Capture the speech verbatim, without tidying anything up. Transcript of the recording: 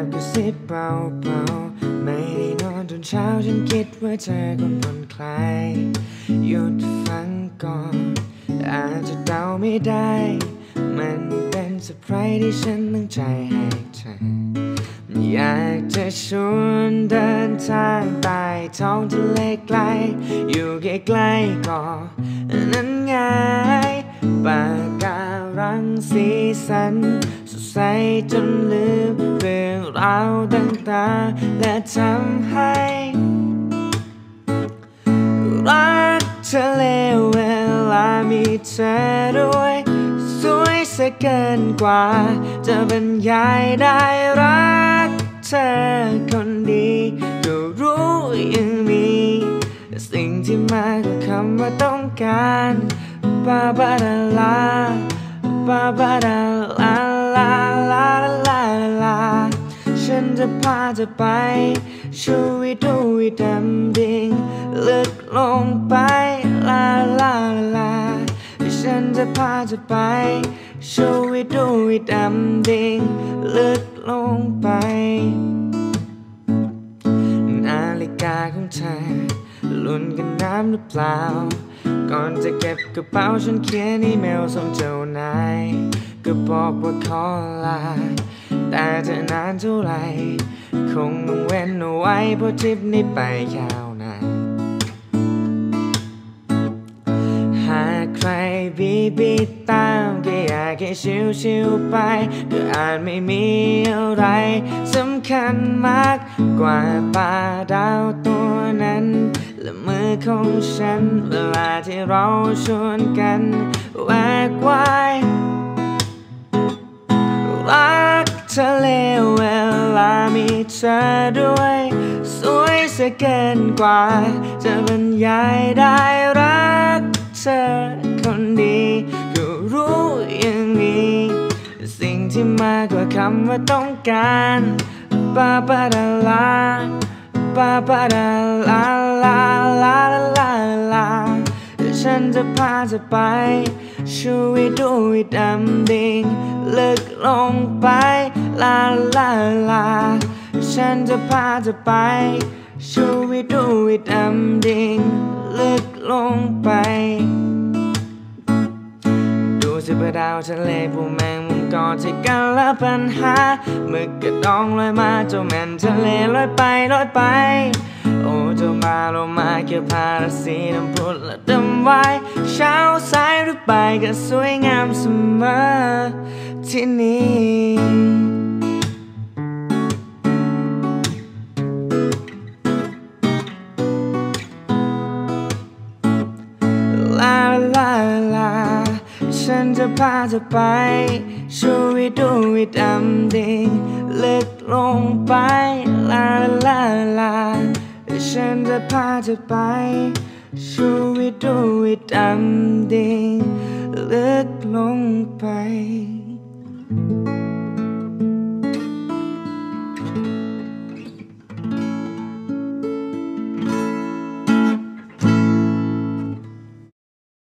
กระซิบเบาๆไม่ได้นอนจนเช้าฉันคิดว่าเธอคงผ่อนคลายหยุดฟังก่อนอาจจะเดาไม่ได้มันเป็นเซอร์ไพรส์ที่ฉันตั้งใจให้เธออยากจะชวนเดินทางใต้ท้องทะเลไกลอยู่ใกล้ๆก่อนนั้นไงปะการังสีสันสดใสจนลืมเรื่องราวต่างๆและทำให้รักทะเลเวลามีเธอด้วยสวยเสียเกินกว่าจะบรรยายได้รักเธอคนดีก็รู้ยังมีสิ่งที่มากกว่าคำว่าต้องการบาบาดาลาบาบาดาลาลาลาลาลาฉันจะพาเธอไปช่วยดูวิดำดิ่งลึกลงไปลาลาลาฉันจะพาเธอไปช่วยดูวิดำดิ่งลึกลงไปนาฬิกาของเธอลุ้นกันน้ำหรือเปล่าก่อนจะเก็บกระเป๋าฉันเขียนอีเมลส่งเจ้านายก็บอกว่าขอลาแต่จะนานเท่าไหร่คงต้องเว้นเอาไว้เพราะทริปนี้ไปยาวนานหากใครบีบีตามก็อยากให้ชิวๆไปก็อาจไม่มีอะไรสำคัญมากกว่าป่าดาวตัวนั้นและมือของฉันเวลาที่เราชวนกันแหวกว่ายรักทะเลเวลามีเธอด้วยสวยเสียเกินกว่าจะบรรยายได้รักเธอคนดีก็รู้ยังมีสิ่งที่มากกว่าคำว่าต้องการบาบาดาลาบาบาดาลาลาลาลาลาฉันจะพาเธอไปช่วยดูวิดำดิ่งลึกลงไปลาลาลาฉันจะพาเธอไปช่วยดูวิดำดิ่งลึกลงไปดูสิบดาวทะเลผู้แมงมุมกอดที่กันและปัญหาหมึกกระดองลอยมาเจ้าแม่นทะเลลอยไปลอยไปโอ้เจ้ามาโลมาเกี่ยวพาราสีน้ำพุและดำไว้เช้าสายหรือไปก็สวยงามเสมอที่นี่ลาลาลาฉันจะพาเธอไปช่วยดูวิดำดิ่งลึกลงไปลาลาลาฉันจะพาเธอไปช่วยดูวิดำดิ่งลึกลงไป